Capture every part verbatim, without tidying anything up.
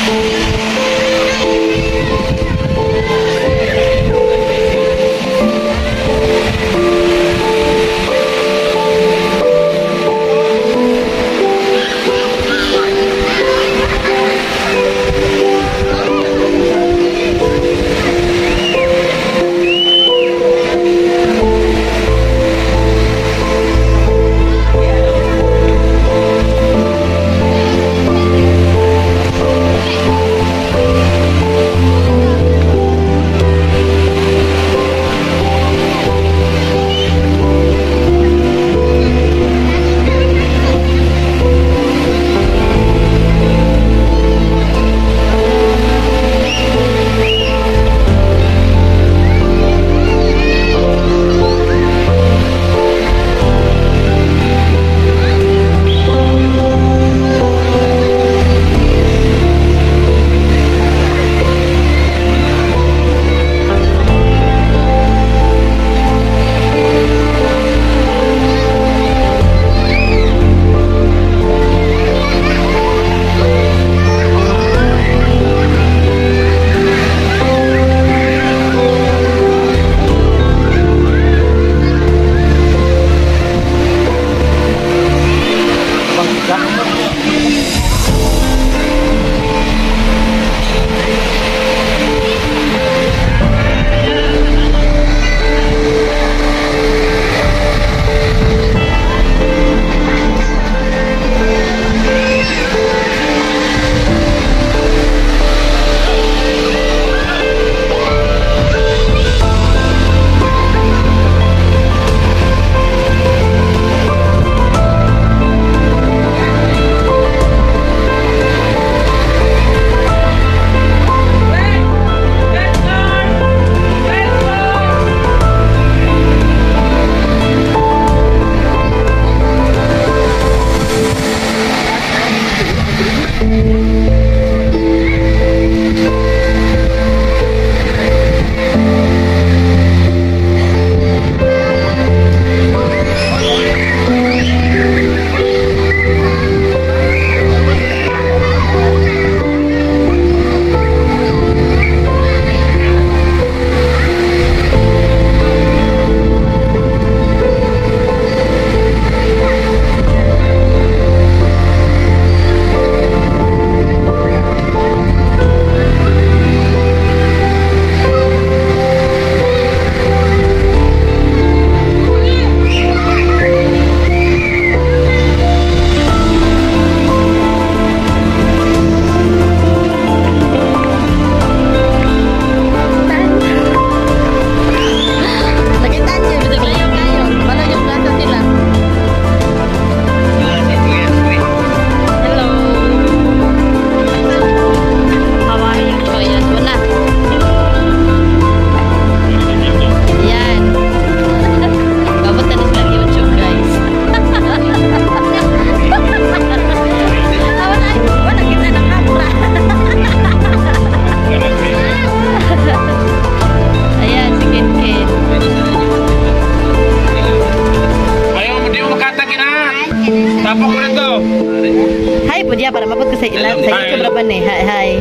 dia para mapot ko sa ilan sa YouTube ra ba ni. Hi hi.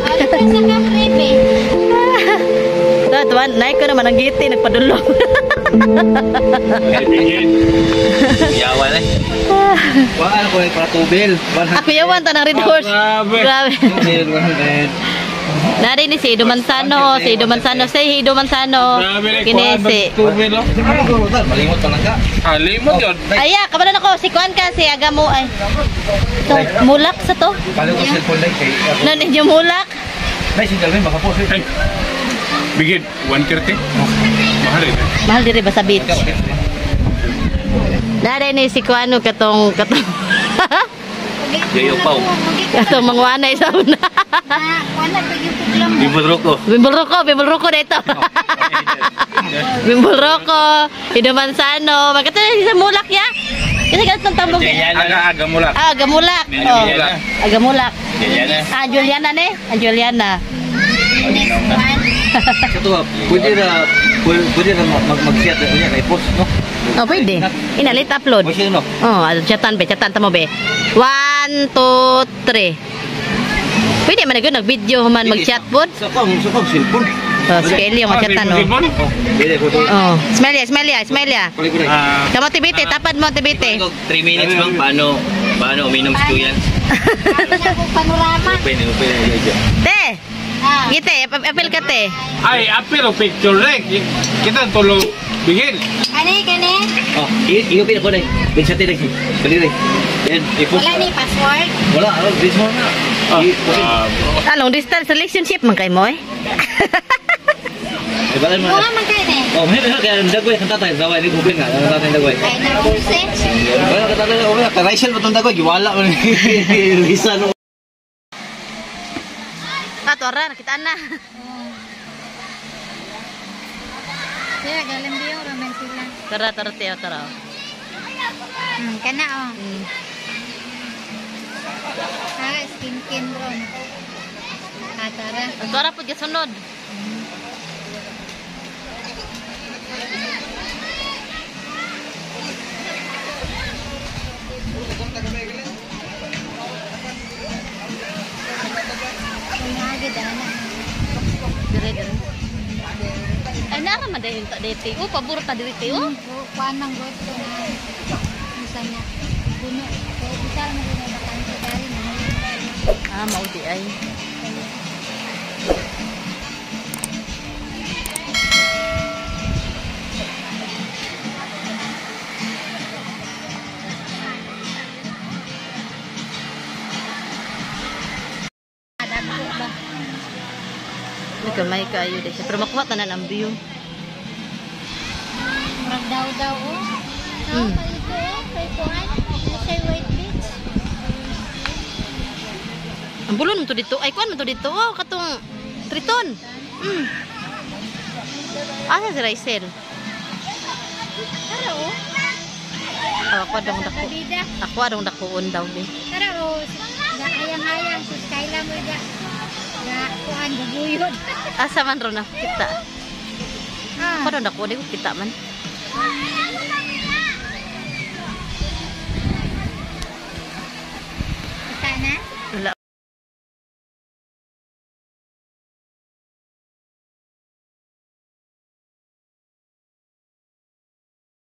Tuan, tuan, naik ko naman ang giti nagpadulong. Yawan eh. Wala ko para tubil. Ako yawan ta ng Red Horse. Grabe. Nari ni si Ido Mansano, si Ido Mansano, si Ido Mansano. Kinesi. Malimot pa lang ka. Ah, limot yun. Aya, kabalo na ko si Kuan ka si aga mo ay. To, mulak sa to. Palo ko cellphone dai kay. Nan inyo mulak. Nay si Dalvin baka po. Bigid one thirty. Mahal rin. Mahal diri ba sa beach? Nari ni si Kuano katong katong Yayo pau. katong mangwanay sa una. Bimbol roko. Bimbol roko, bimbol roko dito. Bimbol roko, Ido Mansano, magkata sa mulak ya. Kasi ganito tambong. Aga aga mulak. Ah, aga mulak. Oh. Aga mulak. Juliana. Ah, Juliana ne? Ah, Juliana. Ito, pwede na pwede na mag-share niya kay post, no? Oh, pwede. Inalit upload. Pwede no? Oh, chatan be, chatan tamo be. One, two, three. Pwede man na nag-video man mag-chat po. Sa kong, sa kong cellphone. Oh, si Kelly yung mag-chat no. Oh, pwede ko to. Oh, Smelia, Smelia, Smelia. Kulit ko na. Ah, Kamu tibite, tapad mo tibite. three minutes bang paano paano uminom si Kuya? Panorama. Open, open. Te. Ah. Gite, apel ka te. ay, apil o picture rek. Kita tulog bigil. Kani, kani. Oh, iyo pin ko dai. Pin sa tinig. Dali dai. Yan, i-post. Wala ni password. Wala, ano, this one na. Ah, I-post. ah, Ah, long distance relationship man kay mo eh. Eh, bakit mo? Kuha man kani. Oh, mahal na kaya dagway kanta tayo daway ni Google nga. Ang tatay dagway. Ay na use. Wala ka tatay, wala ka Rachel mo tong dagway, giwala mo ni Lisa no. Ah, tora, nakita na. Kaya galang diyo ramen sila. Tara, tara, tara, tara. Hmm, kana oh. Hmm. Ha, skin kin ron. Ah, tara. Tara po dyan sunod. Kumagid ana. Dire, dire. Ay, nara man dahil ta dito. Oh, pabor ta dito. Oh. Kuan nang gusto na. Misalnya puno. Kaya bisa mo rin na kanto dali na. Ah, maudi ay. Ada ko ba? May kamay kayo dahil siya. Pero makuha tanan ang view. Murag daw daw oh. Hmm. Hmm. Ito oh, kay kuan. Sa White Beach. Ang bulon mo to dito. Ay, kuhan mo to dito. Oh, katong triton. Hmm. Asa si Rysel? Tara oh. Ah, ako adong dako. Kabida. Ako adong dakoon daw be. Tara oh. Hayang-hayang sus kaila mo da. Da kuan guguyod. Asa man ro na kita. Ah. Ako adong dako di ko kita man.